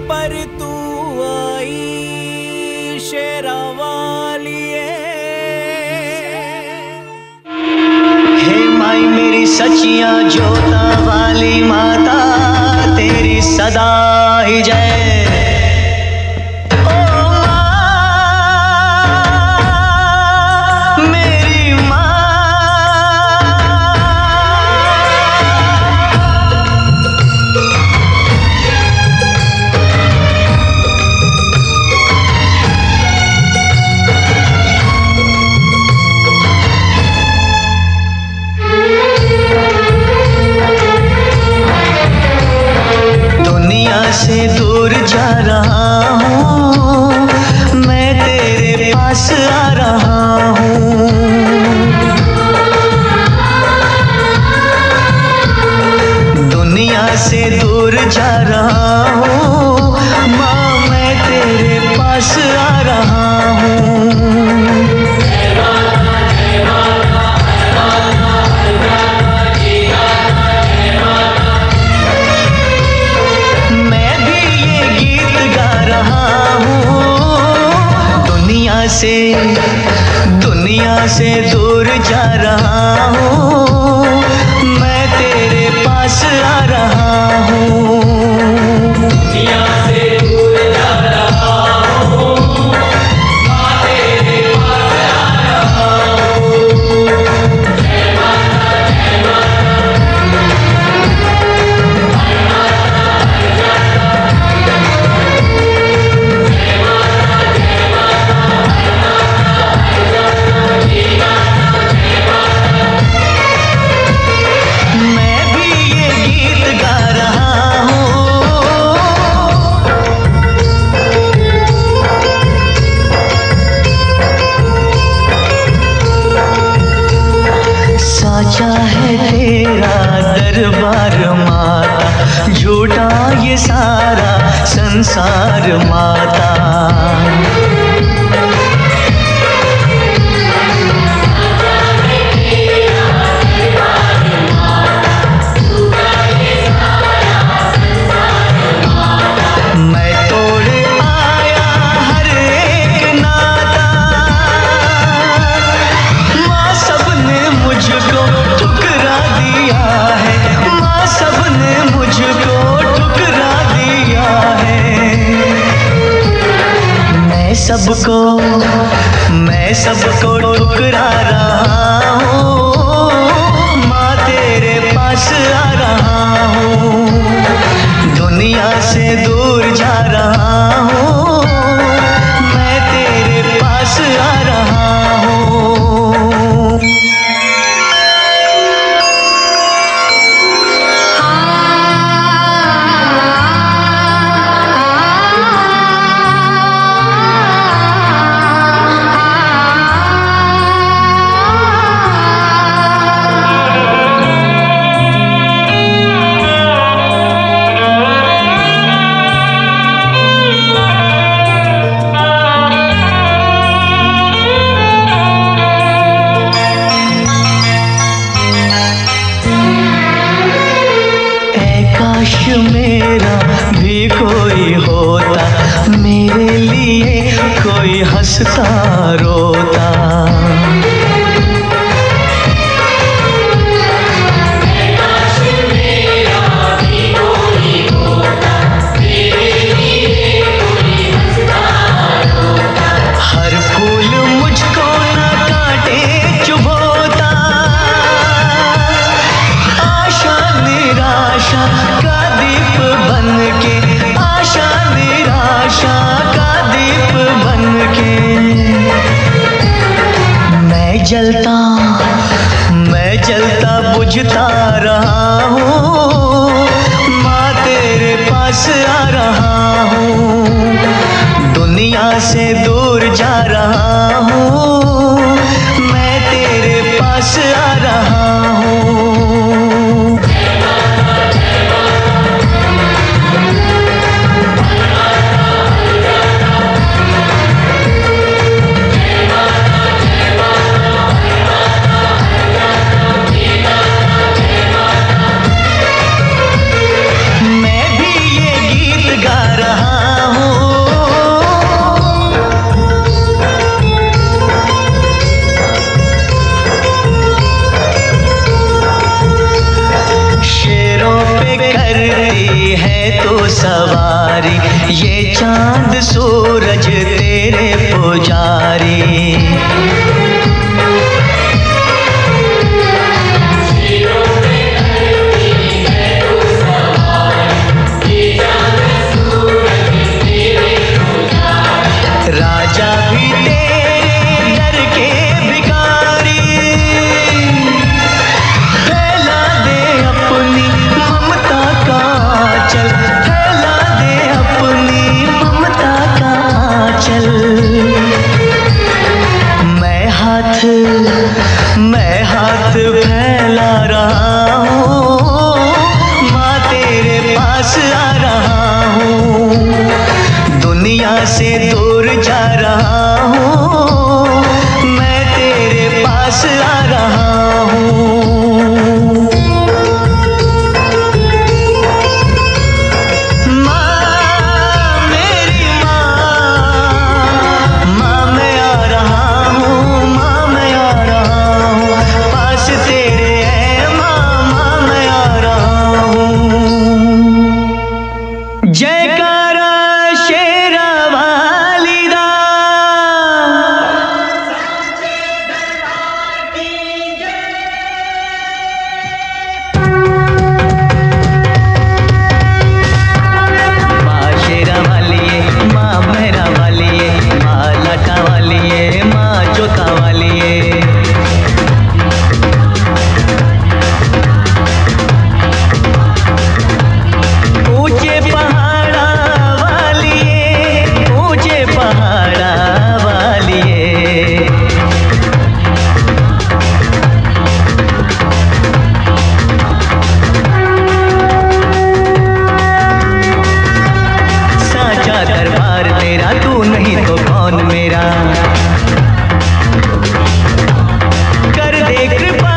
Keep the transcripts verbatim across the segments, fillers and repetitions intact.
पर तू आई शेरा वालिए। हे माई मेरी सचिया जोता वाली माता, तेरी सदा ही जय। से दूर जा रहा हूँ, मैं तेरे पास आ रहा हूँ। दुनिया से दूर जा रहा हूँ, माँ मैं तेरे पास आ रहा हूँ। से दुनिया से दूर जा रहा हूँ, मैं तेरे पास आ रहा हूँ। दुनिया से दूर जा रहा हूँ, मैं तेरे पास आ रहा हूँ। जय माता जय साचा है तेरा दरबार माता, झूठा ये सारा संसार माता। मैं तोड़ आया हर एक नाता, माँ सबने मुझको ठुकरा दिया है, माँ सबने मुझको ठुकरा दिया है। मैं सबको मैं सबको ठुकरा रहा हूँ, माँ तेरे पास आ रहा हूँ। दुनिया से दूर जा रहा हूँ, मैं तेरे पास आ रहा हूँ। काश मेरा भी कोई होता, मेरे लिए कोई हंसता रोता। काश मेरा भी कोई होता, मेरे लिए कोई हंसता रोता। हर फूल मुझको न काटे चुभोता, आशा निराशा का दीप बन के, आशा निराशा का दीप बन के। मैं जलता मैं जलता बुझता रहा हूँ, माँ तेरे पास आ रहा हूँ। दुनिया से दूर जा रहा हूँ, मैं तेरे पास आ रहा हूँ। मैं भी ये गीत गा रहा प्यारी, ये चांद सूरज तेरे पुजारी। राजा भी तेरे दर के भिखारी, फैला दे अपनी ममता का चल, फैला दे अपनी ममता का चल। मैं हाथ मैं हाथ फैला रहा हूँ, माँ तेरे पास आ रहा हूँ। दुनिया से दूर जा रहा हूँ, मैं तेरे पास आ रहा हूँ। माँ मेरी माँ, माँ मैं आ रहा हूँ, माँ मैं आ रहा हूँ, पास तेरे है माँ, माँ मैं आ रहा हूँ। जयकारा शेरा वाली दा, माँ शेरा वाली है, माँ मेहरा वाली है, माँ लाटा वाली है, माँ जोता वाली है। ऊंचे पहाड़ा वाली है, ऊंचे पहाड़ा वाली है। साचा दरबार तेरा, तू नहीं तो कौन मेरा। कर दे कृपा,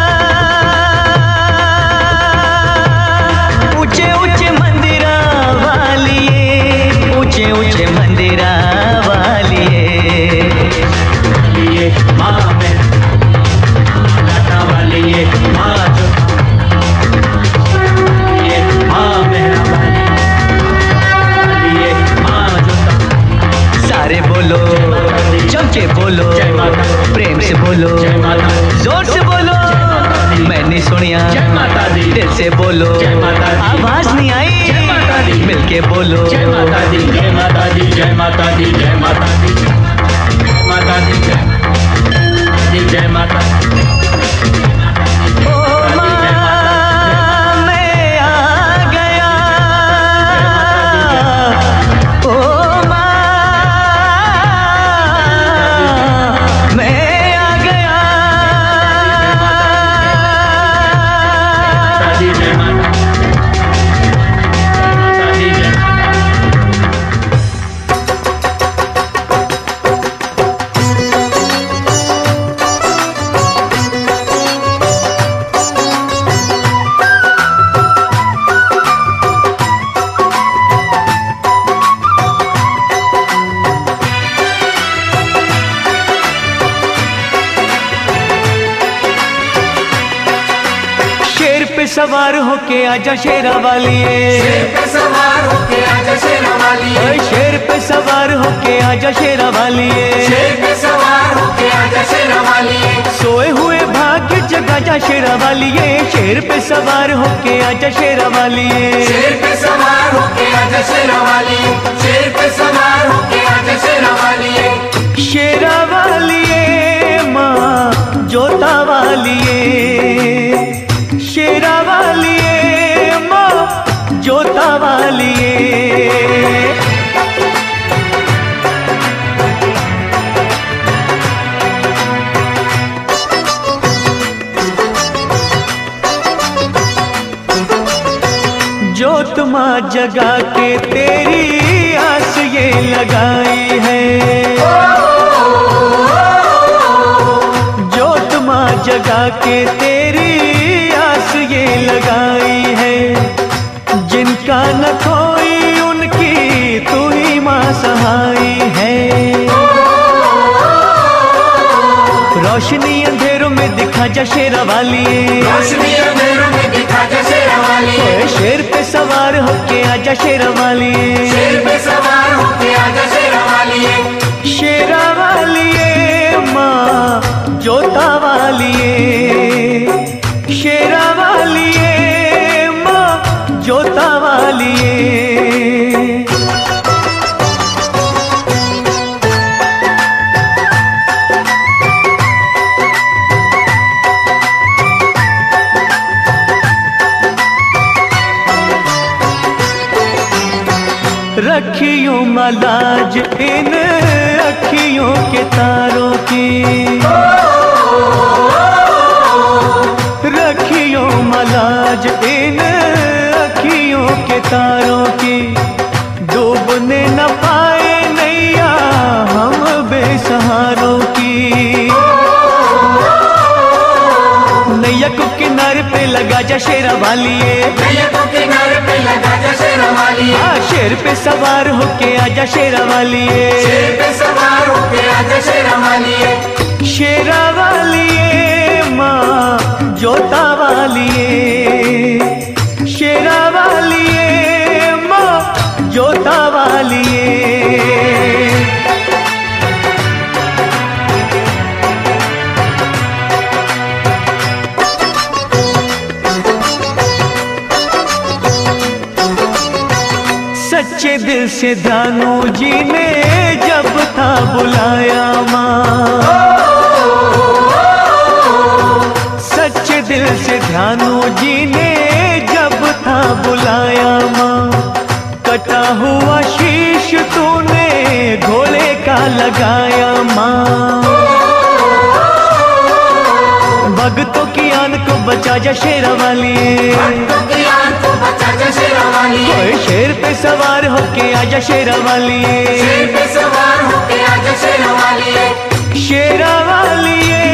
ऊंचे ऊंचे मंदिरा वाली है, ऊंचे ऊंचे मंदिरा वाली है। ये माँ मैं लाटा वाली, ये माँ जो, ये माँ मेहरा वाली, ये माँ जो। सारे बोलो, जम के बोलो, जय माता, प्रेम से बोलो, जय माता, जोर से बोलो। मैंने सुनिया, जय माता दी, दिल से बोलो, जय माता दी, आवाज नहीं आई, जय माता दी, मिलके बोलो। जय माता दी, जय माता दी, जय माता दी, जय माता दी, जय माता दी, जय जय माता। ओ माँ मैं आ गया, ओ माँ मैं आ गया। दी जय माता, माता दी जय शेर पे सवार होके आजा शेरा वालिए, शेर पे सवार होके आजा शेरा वालिए, ओए शेर पे सवार होके आजा शेरा वालिए। शेर पे सवार होके आजा शेरा वालिए, सोए हुए भाग्य जगा जा शेरा वालिए, शेर पे सवार होके आजा शेरा वालिए। शेर पे सवार होके आजा शेरा वालिए, शेर पे सवार होके आजा शेरा वालिए। शेरा वालिए माँ जोता वालिए, शेरा वालिए माँ जोता वालिए। जोत माँ जगा के तेरी आस ये लगाई है, जोत माँ जगा के तेरी आस ये लगाई है। जिनका न कोई उनकी तू ही माँ सहाई है। रोशनी अंधेरों में दिखा जा शेरा वाली, रोशनी अंधेरों में दिखा जा शेरा वालिए, वाली, ओए शेर पे सवार होके आजा शेरा वाली, शेर पे सवार होके आजा शेरा वाली, शेरा वाली माँ जोता वाली, शेरा वाली माँ जोता वाली। रखियों मलाज इन अखियों के तारों की, रखियों मलाज इन अखियों के तारों की, डूबने न पाए नैया हम बेसहारों की। नैया को किनारे पे लगा जा शेरा वाली, नैया को किनारे पे लगा जा शेरा वाली, हाँ शेर पे सवार होके आजा शेरा वाली, शेर पे सवार होके आजा शेरा वाली, शेरा वाली माँ जोता वाली, शेरा वाली माँ जोता वाली। सच्चे दिल से ध्यानु जी ने जब था बुलाया माँ, सच्चे दिल से ध्यानु जी ने जब था बुलाया माँ, कटा हुआ शीश तूने घोड़े का लगाया माँ। भक्तों की आन को बचा जा शेरा वाली, भक्तों की आन को बचा जा शेरा वाली, कोई शेर पे सवार होके आजा शेरा वाली, शेर पे सवार होके आजा शेरा वाली, शेरा वाली